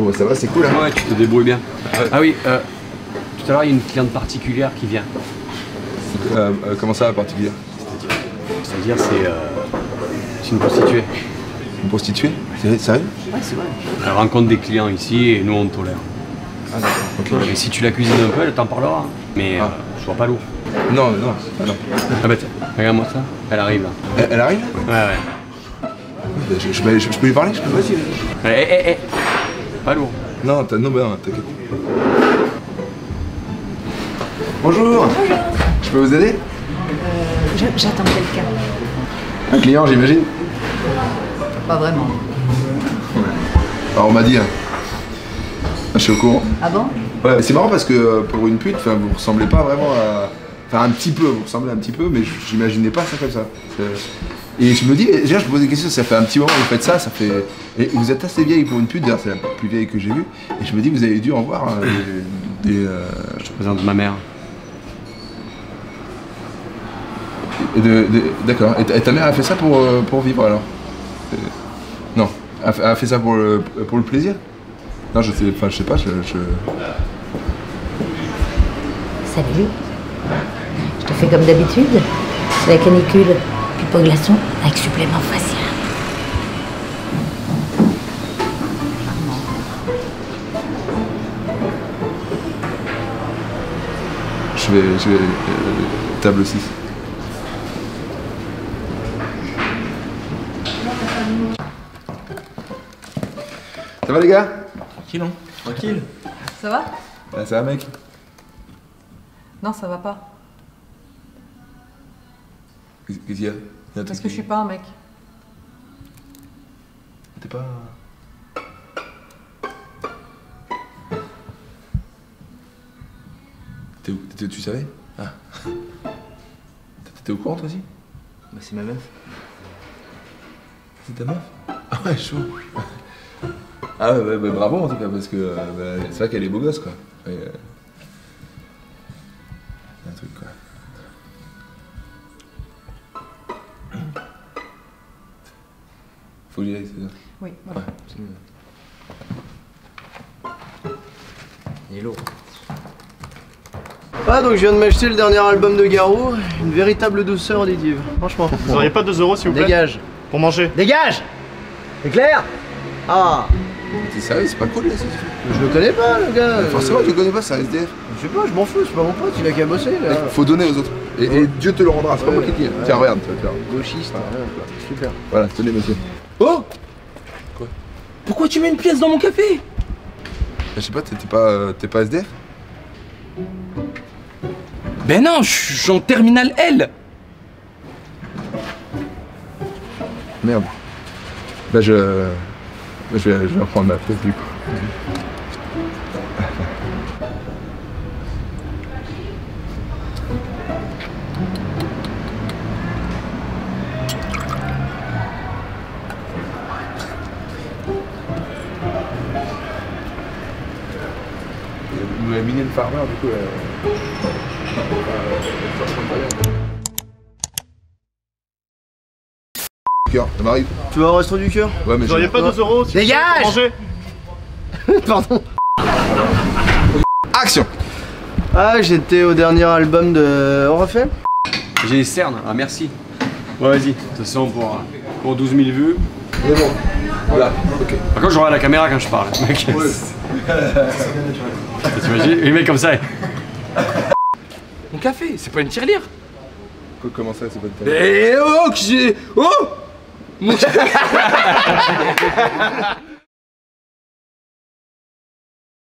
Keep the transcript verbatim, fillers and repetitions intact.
Bon, ça va, c'est cool, hein. Ouais, tu te débrouilles bien. Euh, ah oui, euh, tout à l'heure, il y a une cliente particulière qui vient. Euh, euh, comment ça, particulière? C'est-à-dire, c'est euh, c'est une prostituée. Une prostituée? C'est sérieux? Ouais, c'est vrai. Elle rencontre des clients ici et nous, on tolère. Ah d'accord, ok. Et si tu la cuisines un peu, elle t'en parlera. Mais Ah. euh, sois pas lourd. Non, non, ah, non. Ah bah tiens, regarde-moi ça. Elle arrive là. Elle, elle arrive? Ouais, ouais. Je, je, je, je peux lui parler? Je peux... Vas-y, vas-y. Eh, eh, eh. Pas lourd. Non, non, bah non, t'inquiète. Bonjour. Bonjour. Je peux vous aider? Euh, J'attends quelqu'un. Un client, j'imagine? Pas vraiment. Alors on m'a dit, hein. Je suis au courant. Ah bon? Ouais, c'est marrant parce que euh, pour une pute, vous ressemblez pas vraiment à... Enfin un petit peu, vous ressemblez un petit peu, mais j'imaginais pas ça comme ça. Et je me dis, déjà je me pose des questions, ça fait un petit moment que vous faites ça, ça fait... Et vous êtes assez vieille pour une pute, d'ailleurs c'est la plus vieille que j'ai vue. Et je me dis, vous avez dû en voir hein, des... des euh... Je te présente ma mère. De, de, D'accord. Et, et ta mère a fait ça pour, euh, pour vivre alors? Non. Elle a fait ça pour le, pour le plaisir? Non, je sais, enfin, je sais pas, je... je... Salut. Je te fais comme d'habitude. C'est la canicule, pipe au glaçon avec supplément facial. Je vais... Je vais... Euh, table six. Ça va les gars? Tranquille, hein? Tranquille. Ça va? Ouais, ça va mec? Non, ça va pas. Qu'est-ce qu'il y a? Il y a un Parce truc que je suis pas un mec. T'es pas... T'es où? T'étais- Tu savais? Ah. T'étais au courant toi aussi? Bah, c'est ma meuf. C'est ta meuf? Ah ouais, chaud. Ah ouais, ouais, bah, bravo en tout cas, parce que euh, bah, c'est vrai qu'elle est beau gosse quoi. Et, euh, y a un truc quoi. Faut que j'y aille, c'est ça? Oui, voilà. Ouais. Il est lourd. Ah, donc je viens de m'acheter le dernier album de Garou, une véritable douceur auditive, franchement. Vous auriez pas deux euros s'il vous plaît? Dégage. Pour manger. Dégage. C'est clair? Ah, T'es sérieux, c'est pas cool là ce que tu fais? je le connais pas le gars. Euh, Forcément tu le connais pas, c'est un S D F. Je sais pas, je m'en fous, c'est pas mon pote, il a qu'à bosser là. Faut donner aux autres. Et, et Dieu te le rendra, c'est pas Ouais, moi qui te dis. ouais. Tiens, regarde, tu vas te faire. Gauchiste, rien, quoi. Super. Voilà, tenez monsieur. Oh! Quoi? Pourquoi tu mets une pièce dans mon café? Je sais pas, t'es pas, euh, t'es pas S D F? Ben non, je suis en terminale L. Merde. Bah je... Je vais, je vais reprendre ma pièce du coup. Le Minion Farmer du coup... Euh... Cœur, ça m'arrive. Tu vas au resto du cœur? Ouais mais Vous auriez je... pas deux euros s'il vous plaît, Dégage! pour manger? Pardon. Action. Ah, j'étais au dernier album de... On refait? J'ai les cernes. Ah, merci. Ouais, vas-y. De toute façon, pour, pour douze mille vues. C'est bon. Voilà, ok. Par contre, j'aurai la caméra quand je parle, mec. Ouais. T'imagines? Les mecs comme ça. Mon café, c'est pas une tirelire. Comment ça, c'est pas de ta... Eh oh, que j'ai... Oh! Mon café.